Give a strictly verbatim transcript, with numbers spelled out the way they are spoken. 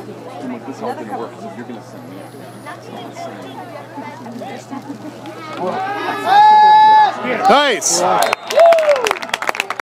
And like, this is all going to work, so you're going to send me. Nice!